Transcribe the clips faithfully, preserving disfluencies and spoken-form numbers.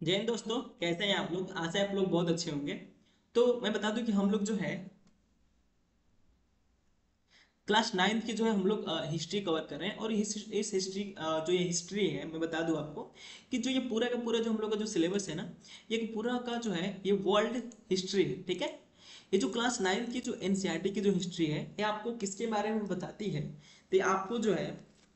जय हिंद दोस्तों, कैसे हैं आप लोग। आशा है आप लोग बहुत अच्छे होंगे। तो मैं बता दूं कि हम लोग जो है क्लास नाइन्थ की जो है हम लोग हिस्ट्री कवर कर रहे हैं। और इस इस हिस्ट्री जो ये हिस्ट्री है, मैं बता दूं आपको कि जो ये पूरा का पूरा जो हम लोग का जो सिलेबस है ना, ये पूरा का जो है ये वर्ल्ड हिस्ट्री है। ठीक है। ये जो क्लास नाइन्थ की जो एनसीईआरटी की जो हिस्ट्री है, ये आपको किसके बारे में बताती है, तो ये आपको जो है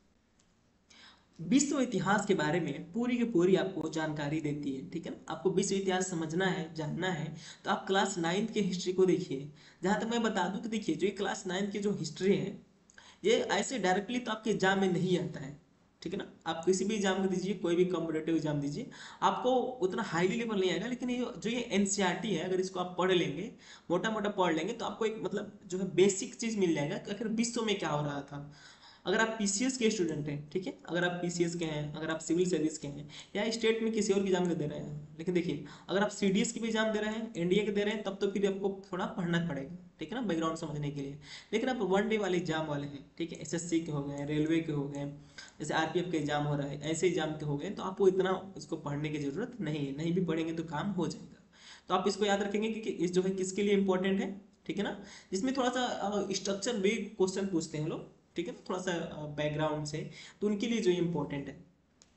विश्व इतिहास के बारे में पूरी की पूरी आपको जानकारी देती है। ठीक है ना। आपको विश्व इतिहास समझना है, जानना है, तो आप क्लास नाइन्थ के हिस्ट्री को देखिए। जहाँ तक मैं बता दूं कि देखिए, जो ये क्लास नाइन्थ की जो हिस्ट्री है, ये ऐसे डायरेक्टली तो आपके एग्जाम में नहीं आता है। ठीक है ना। आप किसी भी एग्जाम को दीजिए, कोई भी कॉम्पिटेटिव एग्जाम दीजिए, आपको उतना हाईली लेवल नहीं आएगा। लेकिन ये जो ये एनसीईआरटी है, अगर इसको आप पढ़ लेंगे, मोटा मोटा पढ़ लेंगे, तो आपको एक मतलब जो है बेसिक चीज मिल जाएगा कि आखिर विश्व में क्या हो रहा था। अगर आप पीसीएस के स्टूडेंट हैं, ठीक है, अगर आप पीसीएस के हैं, अगर आप सिविल सर्विस के हैं, या स्टेट में किसी और की एग्जाम के दे रहे हैं, लेकिन देखिए, अगर आप सीडीएस की भी एग्जाम दे रहे हैं, एनडीए के दे रहे हैं, तब तो फिर आपको थोड़ा पढ़ना पड़ेगा। ठीक है ना, बैकग्राउंड समझने के लिए। लेकिन आप वन डे वाले एग्जाम वाले हैं, ठीक है, एसएससी के हो गए, रेलवे के हो गए, जैसे आरपीएफ के एग्जाम हो रहा है, ऐसे एग्जाम के हो गए, तो आपको इतना इसको पढ़ने की जरूरत नहीं है। नहीं भी पढ़ेंगे तो काम हो जाएगा। तो आप इसको याद रखेंगे कि इस जो है किसके लिए इंपॉर्टेंट है। ठीक है ना। जिसमें थोड़ा सा स्ट्रक्चर बेस्ड क्वेश्चन पूछते हैं लोग, ठीक है, थोड़ा सा बैकग्राउंड से, तो उनके लिए जो इम्पोर्टेंट है।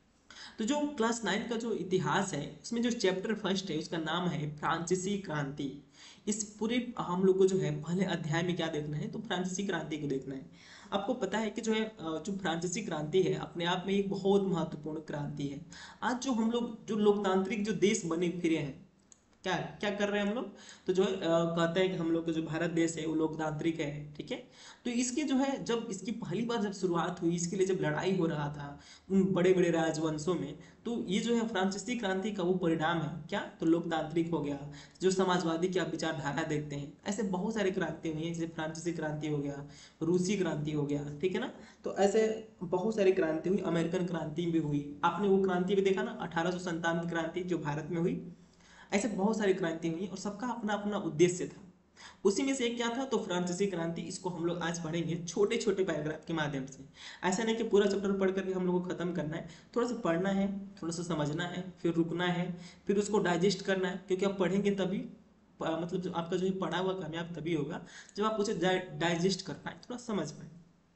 तो जो क्लास नाइन का जो इतिहास है, उसमें जो चैप्टर फर्स्ट है, उसका नाम है फ्रांसीसी क्रांति। इस पूरे हम लोग को जो है पहले अध्याय में क्या देखना है, तो फ्रांसीसी क्रांति को देखना है। आपको पता है कि जो है अ, जो फ्रांसीसी क्रांति है, अपने आप में एक बहुत महत्वपूर्ण क्रांति है। आज जो हम लोग जो लोकतांत्रिक जो देश बने फिरे हैं, क्या क्या कर रहे हैं हम लोग, तो जो है अ, कहते हैं कि हम लोग का जो भारत देश है वो लोकतांत्रिक है। ठीक है। तो इसके जो है, जब इसकी पहली बार जब शुरुआत हुई, इसके लिए जब लड़ाई हो रहा था उन बड़े बड़े राजवंशों में, तो ये जो है फ्रांसीसी क्रांति का वो परिणाम है। क्या, तो लोकतांत्रिक हो गया। जो समाजवादी की आप विचारधारा देखते हैं, ऐसे बहुत सारी क्रांति हुई है, जैसे फ्रांसीसी क्रांति हो गया, रूसी क्रांति हो गया। ठीक है ना। तो ऐसे बहुत सारी क्रांति हुई, अमेरिकन क्रांति भी हुई। आपने वो क्रांति भी देखा ना, अठारह सौ संतावन की क्रांति जो भारत में हुई। ऐसे बहुत सारी क्रांति हुई और सबका अपना अपना उद्देश्य था। उसी में से एक क्या था, तो फ्रांसीसी क्रांति। इसको हम लोग आज पढ़ेंगे छोटे छोटे पैराग्राफ के माध्यम से। ऐसा नहीं कि पूरा चैप्टर पढ़ करके हम लोग को खत्म करना है। थोड़ा सा पढ़ना है, थोड़ा सा समझना है, फिर रुकना है, फिर उसको डाइजेस्ट करना है, क्योंकि आप पढ़ेंगे तभी प- मतलब जो आपका जो है पढ़ा हुआ कामयाब तभी होगा जब आप उसे डाइजेस्ट कर पाए, थोड़ा समझ पाए।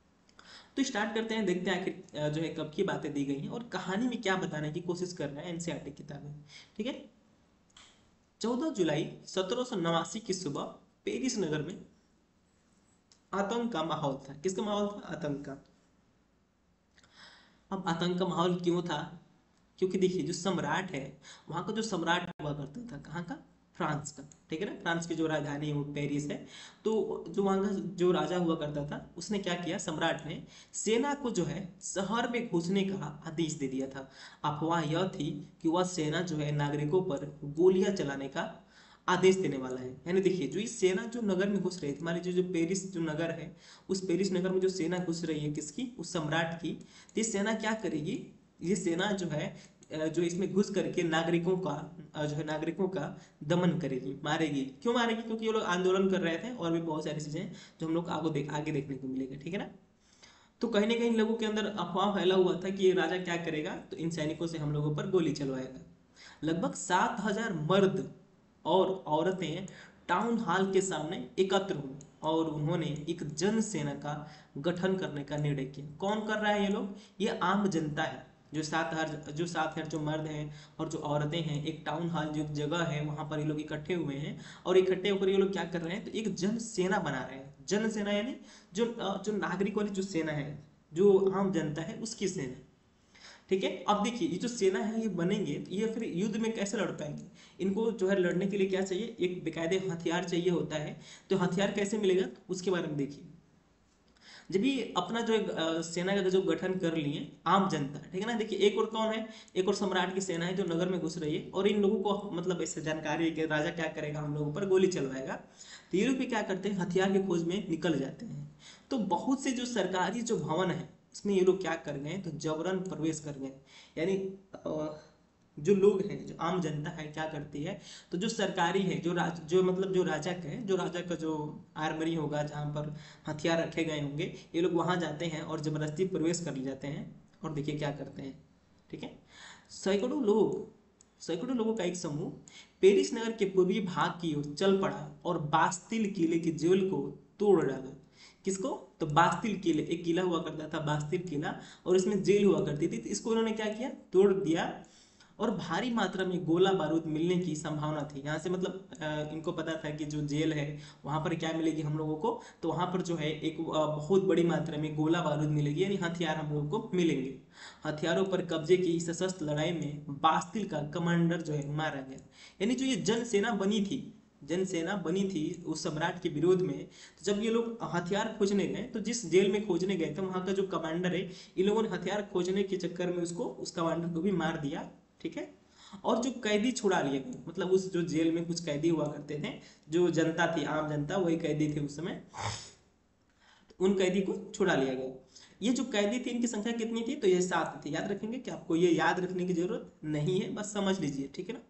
तो स्टार्ट करते हैं, देखते हैं आखिर अ, जो है कब की बातें दी गई हैं और कहानी में क्या बताने की कोशिश कर रहे हैं एनसीईआरटी किताब में। ठीक है। चौदह जुलाई सत्रह सौ नवासी की सुबह पेरिस नगर में आतंक का माहौल था। किसका माहौल था, आतंक का। अब आतंक का माहौल क्यों था, क्योंकि देखिए, जो सम्राट है, वहां का जो सम्राट हुआ करता था, कहाँ का, फ्रांस का। ठीक है ना। फ्रांस की जो राजधानी है वो पेरिस है। तो जो वहां का जो राजा हुआ करता था, उसने क्या किया, सम्राट ने सेना को जो है शहर में घुसने का आदेश दे दिया था। अफवाह यह थी कि वह सेना जो है नागरिकों पर गोलियां चलाने का आदेश देने वाला है। यानी देखिए, जो ये सेना जो नगर में घुस रही थी, मान लीजिए जो पेरिस जो नगर है, उस पेरिस नगर में जो सेना घुस रही है, किसकी, उस सम्राट की, तो ये सेना क्या करेगी, ये सेना जो है अ, जो इसमें घुस करके नागरिकों का अ, जो है नागरिकों का दमन करेगी, मारेगी। क्यों मारेगी, क्योंकि ये लोग आंदोलन कर रहे थे, और भी बहुत सारी चीजें जो हम लोग आगे देख आगे देखने को मिलेगा। ठीक है ना। तो कहीं ना कहीं लोगों के अंदर अफवाह फैला हुआ था कि ये राजा क्या करेगा, तो इन सैनिकों से हम लोगों पर गोली चलवाएगा। लगभग सात हजार मर्द और औरतें टाउन हॉल के सामने एकत्र हुए और उन्होंने एक जन सेना का गठन करने का निर्णय किया। कौन कर रहा है ये लोग, ये आम जनता है। जो सात हजार जो सात हजार जो मर्द हैं और जो औरतें हैं, एक टाउन हॉल जो एक जगह है, वहां पर ये लोग इकट्ठे हुए हैं। और इकट्ठे होकर ये लोग क्या कर रहे हैं, तो एक जन सेना बना रहे हैं। जन सेना यानी जो जो नागरिक वाली जो सेना है, जो आम जनता है, उसकी सेना। ठीक है। अब देखिए, ये जो सेना है ये बनेंगे, तो ये फिर युद्ध में कैसे लड़ पाएंगे। इनको जो है लड़ने के लिए क्या चाहिए, एक बेकायदे हथियार चाहिए होता है। तो हथियार कैसे मिलेगा, तो उसके बारे में देखिए। जब ये अपना जो एक, अ, सेना का जो गठन कर लिए आम जनता, ठीक है ना। देखिए, एक और कौन है, एक और सम्राट की सेना है जो नगर में घुस रही है, और इन लोगों को मतलब ऐसे जानकारी है कि राजा क्या करेगा, हम लोगों पर गोली चलवाएगा। तो ये लोग भी क्या करते हैं, हथियार की खोज में निकल जाते हैं। तो बहुत से जो सरकारी जो भवन है, उसमें ये लोग क्या कर गए, तो जबरन प्रवेश कर गए। यानी अ, जो लोग हैं, जो आम जनता है, क्या करती है, तो जो सरकारी है, जो राज जो मतलब जो राजा का है, जो राजा का जो आर्मरी होगा, जहाँ पर हथियार रखे गए होंगे, ये लोग वहां जाते हैं और जबरदस्ती प्रवेश कर ले जाते हैं। और देखिए क्या करते हैं। ठीक है। सैकड़ों लोग सैकड़ों लोगों का एक समूह पेरिस नगर के पूर्वी भाग की ओर चल पड़ा और बास्तिल किले की जेल को तोड़ डाला। किसको? तो बास्तिल किले, एक किला हुआ करता था बास्तिल किला, और इसमें जेल हुआ करती थी, तो इसको उन्होंने क्या किया? तोड़ दिया। और भारी मात्रा में गोला बारूद मिलने की संभावना थी। यहाँ से मतलब अ, इनको पता था कि जो जेल है वहाँ पर क्या मिलेगी हम लोगों को, तो वहाँ पर जो है एक अ, बहुत बड़ी मात्रा में गोला बारूद मिलेगी, यानी हथियार हम लोगों को मिलेंगे। हथियारों पर कब्जे की इस सशस्त्र लड़ाई में बास्तिल का कमांडर जो है मारा गया। यानी जो ये जन सेना बनी थी, जन सेना बनी थी उस सम्राट के विरोध में, तो जब ये लोग हथियार खोजने गए, तो जिस जेल में खोजने गए थे वहां का जो कमांडर है, इन लोगों ने हथियार खोजने के चक्कर में उसको, उस कमांडर को भी मार दिया। ठीक है। और जो कैदी छुड़ा लिए गए, मतलब उस जो जेल में कुछ कैदी हुआ करते थे, जो जनता थी, आम जनता, वही कैदी थे उस समय, तो उन कैदी को छुड़ा लिया गया। ये जो कैदी थी इनकी संख्या कितनी थी? तो ये सात थी। याद रखेंगे कि आपको ये याद रखने की जरूरत नहीं है, बस समझ लीजिए। ठीक है ना?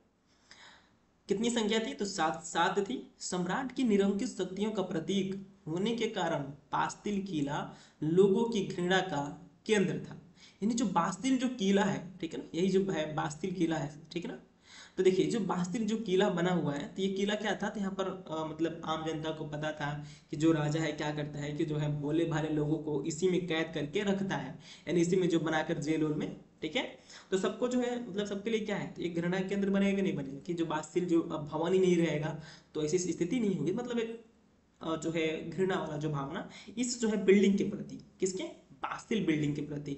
कितनी संख्या थी? तो सात सात थी। सम्राट की निरंकुश शक्तियों का प्रतीक होने के कारण बास्तिल किला लोगों की घृणा का केंद्र था। यानी जो बास्तिल जो किला है, ठीक है ना, यही जो है बास्तिल किला है, ठीक है ना। तो देखिए जो बास्तिल जो किला बना हुआ है, तो ये किला क्या था? तो यहाँ पर अ, मतलब आम जनता को पता था कि जो राजा है क्या करता है कि जो है भोले भाले लोगों को इसी में कैद करके रखता है, यानी इसी में जो बनाकर जेल वेल में। ठीक है। तो सबको जो है मतलब सबके लिए क्या है, तो एक घृणा केंद्र बनेगा नहीं बनेगा, कि जो बास्तिल जो अब भवन ही नहीं रहेगा तो ऐसी स्थिति नहीं होगी, मतलब एक अ, जो है घृणा वाला जो भावना इस जो है बिल्डिंग के प्रति, किसके? बास्तिल बिल्डिंग के प्रति।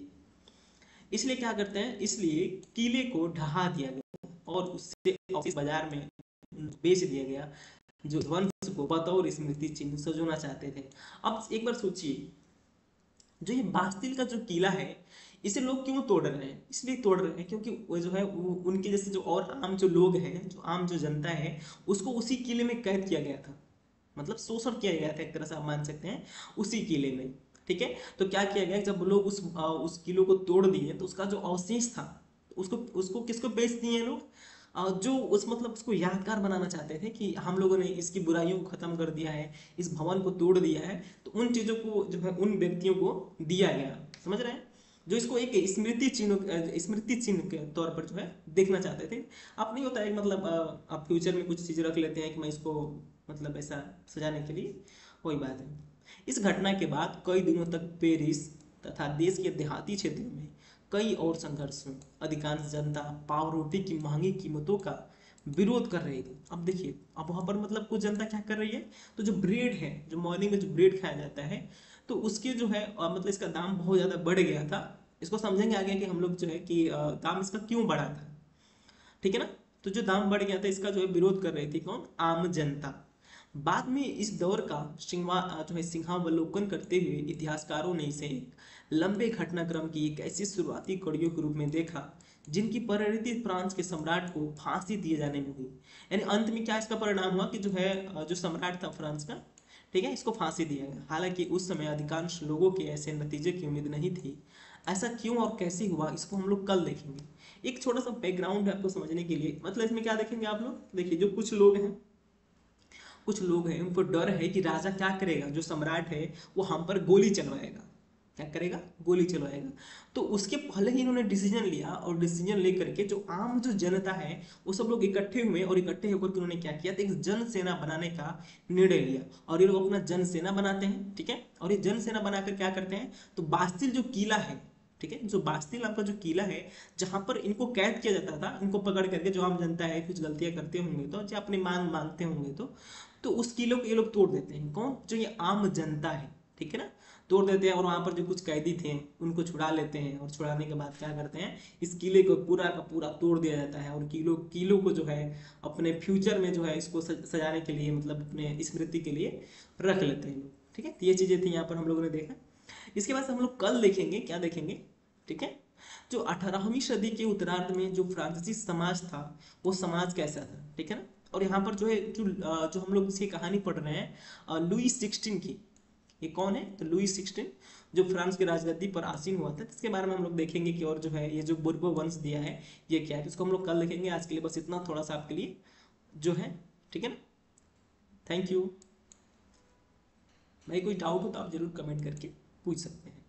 इसलिए क्या करते हैं, इसलिए किले को ढहा दिया गया और उससे ऑफिस बाजार में बेच दिया गया, जो वंश को बतौर स्मृति चिन्ह सजोना चाहते थे। अब एक बार सोचिए, जो ये बास्तिल का जो किला है, इसे लोग क्यों तोड़ रहे हैं? इसलिए तोड़ रहे हैं क्योंकि वो जो है वो उनके जैसे जो और आम जो लोग हैं, जो आम जो जनता है, उसको उसी किले में कैद किया गया था, मतलब शोषण किया गया था एक तरह से आप मान सकते हैं, उसी किले में। ठीक है। तो क्या किया गया, जब लोग उस आ, उस किले को तोड़ दिए, तो उसका जो अवशेष था उसको उसको किसको बेच दिए लोग? आ, जो उस मतलब उसको यादगार बनाना चाहते थे कि हम लोगों ने इसकी बुराइयों को खत्म कर दिया है, इस भवन को तोड़ दिया है, तो उन चीजों को जो है उन व्यक्तियों को दिया गया। समझ रहे हैं? जो इसको एक स्मृति चिन्ह, स्मृति चिन्ह के तौर पर जो है देखना चाहते थे। आप नहीं होता है मतलब आ, आप फ्यूचर में कुछ चीजें रख लेते हैं कि मैं इसको मतलब ऐसा सजाने के लिए, वही बात है। इस घटना के बाद कई दिनों तक पेरिस तथा देश के देहाती क्षेत्रों में कई और संघर्ष हुए। अधिकांश जनता पाव रोटी की महंगी कीमतों का विरोध कर रही थी। अब देखिए, अब वहां पर मतलब कुछ जनता क्या कर रही है, तो जो ब्रेड है, जो मॉर्निंग में जो ब्रेड खाया जाता है, तो उसके जो है अ, मतलब इसका दाम बहुत ज्यादा बढ़ गया था। इसको समझेंगे आगे कि हम लोग जो है कि अ, दाम इसका क्यों बढ़ा था। ठीक है ना। तो जो दाम बढ़ गया था इसका जो है विरोध कर रही थी कौन? आम जनता। बाद में इस दौर का सिंहा जो है सिंहावलोकन करते हुए इतिहासकारों ने इसे एक लंबे घटनाक्रम की एक ऐसी शुरुआती कड़ियों के रूप में देखा जिनकी परिणति फ्रांस के सम्राट को फांसी दिए जाने में हुई। यानी अंत में क्या इसका परिणाम हुआ कि जो है अ, जो सम्राट था फ्रांस का, ठीक है, इसको फांसी दिया गया। हालांकि उस समय अधिकांश लोगों के ऐसे नतीजे की उम्मीद नहीं थी। ऐसा क्यों और कैसे हुआ, इसको हम लोग कल देखेंगे। एक छोटा सा बैकग्राउंड है आपको समझने के लिए, मतलब इसमें क्या देखेंगे आप लोग, देखिए जो कुछ लोग हैं, कुछ लोग हैं उनको डर है कि राजा क्या करेगा, जो सम्राट है वो हम पर गोली चलवाएगा। क्या करेगा? गोली चलवाएगा। तो उसके पहले ही इन्होंने डिसीजन लिया, और डिसीजन लेकर के जो आम जो जनता है वो सब लोग इकट्ठे हुए, और इकट्ठे होकर के उन्होंने क्या किया, तो एक जन सेना बनाने का निर्णय लिया। और ये लोग अपना जन सेना बनाते हैं, ठीक है, और ये जन सेना बनाकर क्या करते हैं, तो बास्तिल जो किला है, ठीक है, जो बास्तिल आपका जो किला है, जहां पर इनको कैद किया जाता था, इनको पकड़ करके, जो आम जनता है कुछ गलतियां करते होंगे तो, जो अपनी मांग मांगते होंगे तो तो उस किले को ये लोग तोड़ देते हैं। कौन? जो ये आम जनता है, ठीक है ना, तोड़ देते हैं, और वहां पर जो कुछ कैदी थे उनको छुड़ा लेते हैं, और छुड़ाने के बाद क्या करते हैं, इस किले को पूरा का पूरा तोड़ दिया जाता है, और किलो किलो को जो है अपने फ्यूचर में जो है इसको सजाने के लिए, मतलब अपने स्मृति के लिए रख लेते हैं लोग। ठीक है। तो ये चीजें थी यहाँ पर हम लोगों ने देखा। इसके बाद हम लोग कल देखेंगे, क्या देखेंगे, ठीक है, जो अठारहवीं सदी के उत्तरार्ध में जो फ्रांसीसी समाज था वो समाज कैसा था, ठीक है ना। और यहाँ पर जो है जो अ, जो हम लोग इसकी कहानी पढ़ रहे हैं अ, लुई सिक्सटीन की, ये कौन है, तो लुई सिक्सटीन जो फ्रांस की राजगद्दी पर आसीन हुआ था, इसके बारे में हम लोग देखेंगे कि और जो है ये जो बुर्बो वंश दिया है ये क्या है, तो इसको हम लोग कल देखेंगे। आज के लिए बस इतना थोड़ा सा आपके लिए जो है, ठीक है ना। Thank you. भाई कोई डाउट हो तो आप जरूर कमेंट करके पूछ सकते हैं।